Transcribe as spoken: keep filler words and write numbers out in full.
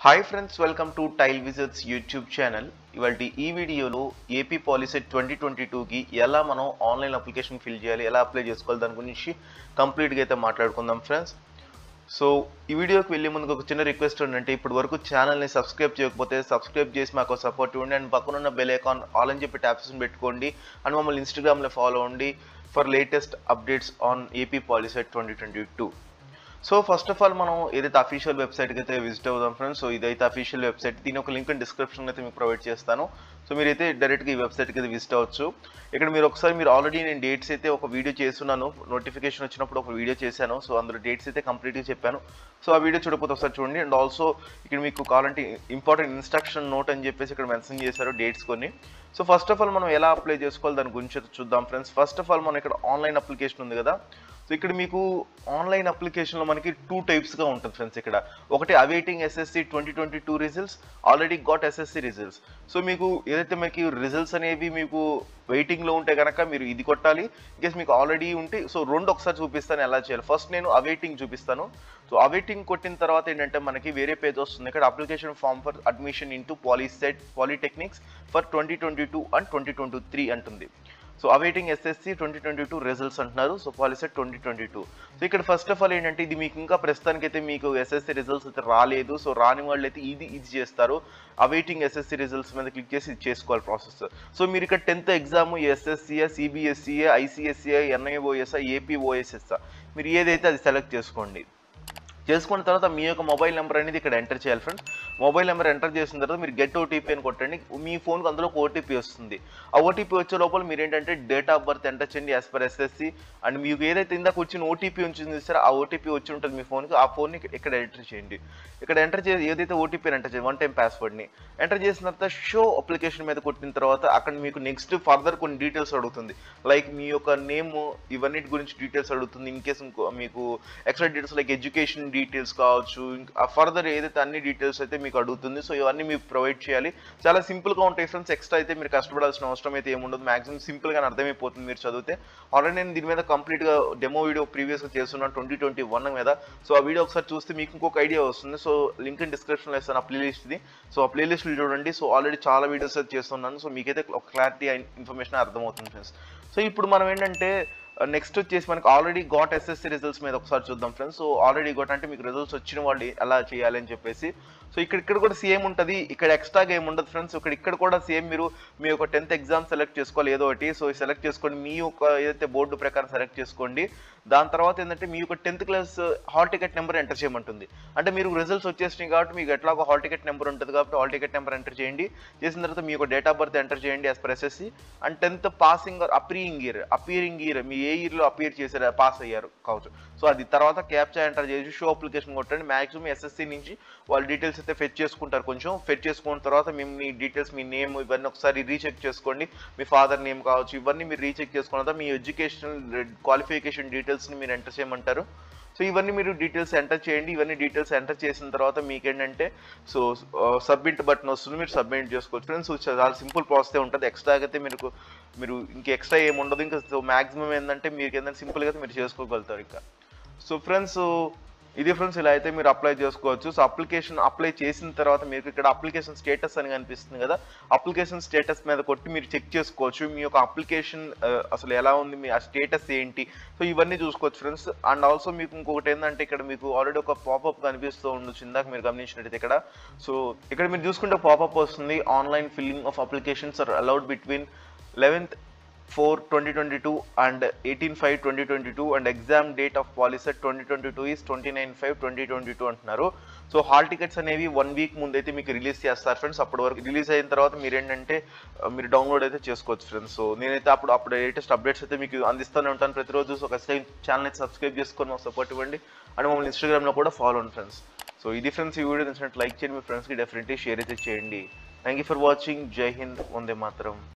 Hi friends, welcome to tile wizards YouTube channel. ఇవాళ ఈ వీడియోలో ఏపీ పాలిసెట్ ట్వంటీ ట్వంటీ టూకి ఎలా మనం ఆన్లైన్ అప్లికేషన్ ఫిల్ చేయాలి, ఎలా అప్లై చేసుకోవాలి దాని గురించి కంప్లీట్గా అయితే మాట్లాడుకుందాం ఫ్రెండ్స్. సో ఈ వీడియోకి వెళ్ళే ముందుకు ఒక చిన్న రిక్వెస్ట్ ఏంటంటే, ఇప్పటి వరకు ఛానల్ని సబ్స్క్రైబ్ చేయకపోతే సబ్స్క్రైబ్ చేసి మాకు సపోర్ట్ ఇవ్వండి. అండ్ పక్కనున్న బెల్ ఐకాన్ ఆల్ అని చెప్పి ట్యాప్స్ని పెట్టుకోండి. అండ్ మమ్మల్ని ఇన్స్టాగ్రామ్లో ఫాలో అవ్వండి for latest updates on AP POLYCET twenty twenty two. So first of all మనం ఏదైతే అఫీషియల్ వెబ్సైట్కి అయితే విజిట్ అవుదాం ఫ్రెండ్స్. సో ఇదైతే అఫీషియల్ వెబ్సైట్, దీని ఒక లింక్ డిస్క్రిప్షన్ అయితే మీకు ప్రొవైడ్ చేస్తాను. సో మీరైతే డైరెక్ట్గా ఈ వెబ్సైట్కి అయితే విజిట్ అవ్వచ్చు. ఇక్కడ మీరు ఒకసారి మీరు ఆల్రెడీ నేను డేట్స్ అయితే ఒక వీడియో చేస్తున్నాను, నోటిఫికేషన్ వచ్చినప్పుడు ఒక వీడియో చేశాను. సో అందులో డేట్స్ అయితే కంప్లీట్గా చెప్పాను. సో ఆ వీడియో చూడకపోతే ఒకసారి చూడండి. అండ్ ఆల్సో ఇక్కడ మీకు కావాలంటే ఇంపార్టెంట్ ఇన్స్ట్రక్షన్ నోట్ అని చెప్పేసి ఇక్కడ మెన్షన్ చేశారు డేట్స్ కొన్ని. సో ఫస్ట్ ఆఫ్ ఆల్ మనం ఎలా అప్లై చేసుకోవాలి దాని గురించి చూద్దాం ఫ్రెండ్స్. ఫస్ట్ ఆఫ్ ఆల్ మనం ఇక్కడ ఆన్లైన్ అప్లికేషన్ ఉంది కదా. సో ఇక్కడ మీకు ఆన్లైన్ అప్లికేషన్లో మనకి టూ టైప్స్గా ఉంటుంది ఫ్రెండ్స్. ఇక్కడ ఒకటి awaiting SSC twenty twenty two results, already got SSC results. So మీకు ఏదైతే మీకు రిజల్ట్స్ అనేవి మీకు వెయిటింగ్లో ఉంటే కనుక మీరు ఇది కొట్టాలి. ఇన్కేస్ మీకు ఆల్రెడీ ఉంటే సో రెండు ఒకసారి చూపిస్తాను ఎలా చేయాలి. ఫస్ట్ నేను అవైటింగ్ చూపిస్తాను. సో అవైటింగ్ కొట్టిన తర్వాత ఏంటంటే మనకి వేరే పేజ్ వస్తుంది. ఇక్కడ application form for admission into POLYCET polytechnics for twenty twenty two and twenty twenty three అంటుంది. So awaiting SSC twenty twenty two results అంటున్నారు. So POLYCET twenty twenty two. So ఇక్కడ ఫస్ట్ ఆఫ్ ఆల్ ఏంటంటే ఇది మీకు ఇంకా ప్రస్తుతానికి అయితే మీకు ఎస్ఎస్సి రిజల్ట్స్ అయితే రాలేదు. సో రాని వాళ్ళు అయితే ఇది ఇది చేస్తారు, అవైటింగ్ ఎస్ఎస్సి రిజల్ట్స్ మీద క్లిక్ చేసి ఇది చేసుకోవాలి ప్రాసెస్. సో మీరు ఇక్కడ టెన్త్ ఎగ్జామ్ ఎస్ఎస్సిఏ, సిబిఎస్ఈఏ, ఐసిఎస్సిఏ, ఎన్ఐఓఎస్ఆ, ఏపీఓఎస్ఎస్ఆ మీరు ఏదైతే అది సెలెక్ట్ చేసుకోండి. చేసుకున్న తర్వాత మీ యొక్క మొబైల్ నెంబర్ అనేది ఇక్కడ ఎంటర్ చేయాలి ఫ్రెండ్స్. మొబైల్ నెంబర్ ఎంటర్ చేసిన తర్వాత మీరు గెట్ ఓటీపీ అని కొట్టండి. మీ ఫోన్కి అందులో ఒక ఓటీపీ వస్తుంది. ఆ ఓటీపీ వచ్చే లోపల మీరు ఏంటంటే డేట్ ఆఫ్ బర్త్ ఎంటర్ చేయండి యాజ్ పర్ ఎస్ఎస్సి. అండ్ మీకు ఏదైతే ఇందాక వచ్చిన ఓటీపీ వచ్చింది సార్, ఆ ఓటీపీ వచ్చి ఉంటుంది మీ ఫోన్కి, ఆ ఫోన్ని ఇక్కడ ఎంటర్ చేయండి. ఇక్కడ ఎంటర్ చేసి ఏదైతే ఓటీపీని ఎంటర్ చేయండి, వన్ టైం పాస్వర్డ్ని ఎంటర్ చేసిన తర్వాత షో అప్లికేషన్ మీద కొట్టిన తర్వాత అక్కడ మీకు నెక్స్ట్ ఫర్దర్ కొన్ని డీటెయిల్స్ అడుగుతుంది. లైక్ మీ యొక్క నేమ్, ఇవన్నిటి గురించి డీటెయిల్స్ అడుగుతుంది. ఇన్ కేసు మీకు extra details like education details కావచ్చు, ఇంకా ఫర్దర్ ఏదైతే అన్ని డీటెయిల్స్ అయితే మీకు అడుగుతుంది. సో ఇవన్నీ మీకు ప్రొవైడ్ చేయాలి. చాలా సింపుల్గా ఉంటాయి ఫ్రెండ్స్. ఎక్స్ట్రా అయితే మీరు కష్టపడాల్సిన అవసరం అయితే ఏముండదు. మాక్సిమం సింపుల్గా అర్థమైపోతుంది మీరు చదివితే. ఆల్రెడీ నేను దీని మీద కంప్లీట్గా డెమో వీడియో ప్రీవియస్గా చేస్తున్నాను ట్వంటీ ట్వంటీ వన్ మీద. సో ఆ వీడియో ఒకసారి చూస్తే మీకు ఇంకొక ఐడియా వస్తుంది. సో లింక్ ఇన్ డిస్క్రిప్షన్లో ఇస్తాను ఆ ప్లేలిస్ట్ది. సో ఆ ప్లేలిస్ట్లో చూడండి. సో ఆల్రెడీ చాలా వీడియోస్ అయితే చేస్తున్నాను. సో మీకైతే ఒక క్లారిటీ ఇన్ఫర్మేషన్ అర్థమవుతుంది ఫ్రెండ్స్. సో ఇప్పుడు మనం ఏంటంటే నెక్స్ట్ వచ్చేసి మనకి ఆల్రెడీ గాట్ ఎస్ఎస్సి రిజల్ట్స్ మీద ఒకసారి చూద్దాం ఫ్రెండ్స్. సో ఆల్రెడీ గాట్ అంటే మీకు రిజల్ట్స్ వచ్చిన వాళ్ళు ఎలా చేయాలి అని చెప్పేసి. సో ఇక్కడ ఇక్కడ కూడా సేమ్ ఉంటుంది. ఇక్కడ ఎక్స్ట్రాగా ఏమి ఉండదు ఫ్రెండ్స్. ఇక్కడ ఇక్కడ కూడా సేమ్ మీరు మీ యొక్క టెన్త్ ఎగ్జామ్ సెలెక్ట్ చేసుకోవాలి ఏదో ఒకటి. సో సెలెక్ట్ చేసుకోండి, మీ యొక్క ఏదైతే బోర్డు ప్రకారం సెలెక్ట్ చేసుకోండి. దాని తర్వాత ఏంటంటే మీ యొక్క tenth class hall ticket number enter చేయమంటుంది. అంటే మీరు రిజల్ట్స్ వచ్చేసినాయి కాబట్టి మీకు ఎట్లా ఒక హాల్ టికెట్ నెంబర్ ఉంటుంది కాబట్టి హాల్ టికెట్ నెంబర్ ఎంటర్ చేయండి. చేసిన తర్వాత మీ యొక్క డేట్ ఆఫ్ బర్త్ ఎంటర్ చేయండి as per SSC. And tenth passing or appearing year, appearing year మీ ఏ ఇయర్లో అపియర్ చేశారు, పాస్ అయ్యారు కావచ్చు. సో అది తర్వాత క్యాప్చా ఎంటర్ చేసి షో అప్లికేషన్ కొట్టండి. మ్యాక్సిమం ఎస్ఎస్సి నుంచి వాళ్ళ డీటెయిల్స్ అయితే ఫెచ్ చేసుకుంటారు. కొంచెం ఫెచ్ చేసుకున్న తర్వాత మేము మీ డీటెయిల్స్, మీ నేమ్ ఇవన్నీ ఒకసారి రీచెక్ చేసుకోండి. మీ ఫాదర్ నేమ్ కావచ్చు, ఇవన్నీ మీరు రీచెక్ చేసుకున్న తర్వాత మీ ఎడ్యుకేషనల్ క్వాలిఫికేషన్ డీటెయిల్స్ని మీరు ఎంటర్ చేయమంటారు. సో ఇవన్నీ మీరు డీటెయిల్స్ ఎంటర్ చేయండి. ఇవన్నీ డీటెయిల్స్ ఎంటర్ చేసిన తర్వాత మీకేంటంటే సో సబ్మిట్ బటన్ వస్తుంది, మీరు సబ్మిట్ చేసుకోవచ్చు ఫ్రెండ్స్. చాలా సింపుల్ ప్రాసెస్ ఉంటుంది. ఎక్స్ట్రాగా అయితే మీకు మీరు ఇంక ఎక్స్ట్రా ఏమి ఉండదు. ఇంకా సో మ్యాక్సిమం ఏంటంటే మీకు ఏంటంటే సింపుల్గా అయితే మీరు చేసుకోగలుగుతారు ఇంకా. సో ఫ్రెండ్స్ ఇది ఫ్రెండ్స్ ఇలా అయితే మీరు అప్లై చేసుకోవచ్చు. సో అప్లికేషన్ అప్లై చేసిన తర్వాత మీకు ఇక్కడ అప్లికేషన్ స్టేటస్ అని కనిపిస్తుంది కదా. అప్లికేషన్ స్టేటస్ మీద కొట్టి మీరు చెక్ చేసుకోవచ్చు మీ యొక్క అప్లికేషన్ అసలు ఎలా ఉంది, మీ ఆ స్టేటస్ ఏంటి. సో ఇవన్నీ చూసుకోవచ్చు ఫ్రెండ్స్. అండ్ ఆల్సో మీకు ఇంకొకటి ఏంటంటే ఇక్కడ మీకు ఆల్రెడీ ఒక పాపప్ కనిపిస్తూ ఉండొచ్చు ఇందాక మీరు గమనించినట్టయితే ఇక్కడ. సో ఇక్కడ మీరు చూసుకుంటే పాపప్ వస్తుంది, online filling of applications are allowed between eleventh four twenty twenty two and eighteen five twenty twenty two and exam date of POLYCET twenty twenty two is twenty nine five twenty twenty two అంటున్నారు. So hall tickets అనేవి one week ముందు అయితే మీకు release చేస్తారు friends. అప్పటి వరకు release అయిన తర్వాత మీరు ఏంటంటే మీరు డౌన్లోడ్ అయితే చేసుకోవచ్చు ఫ్రెండ్స్. సో నేనైతే అప్పుడు అప్పుడు లేటెస్ట్ అప్డేట్స్ అయితే మీకు అందిస్తూనే ఉంటాను ప్రతిరోజు. సో ఖచ్చితంగా ఛానల్ అయితే సబ్స్క్రైబ్ చేసుకొని మాకు సపోర్ట్ ఇవ్వండి. అండ్ మమ్మల్ని ఇన్స్టాగ్రామ్లో కూడా ఫాలో అవ్వండి ఫ్రెండ్స్. సో ఇది ఫ్రెండ్స్ ఈ వీడియో నచ్చినట్టు లైక్ చేయండి, మీ ఫ్రెండ్స్కి డెఫినెట్లీ షేర్ అయితే చేయండి. Thank you for watching. జై హింద్, వందే మాతరం.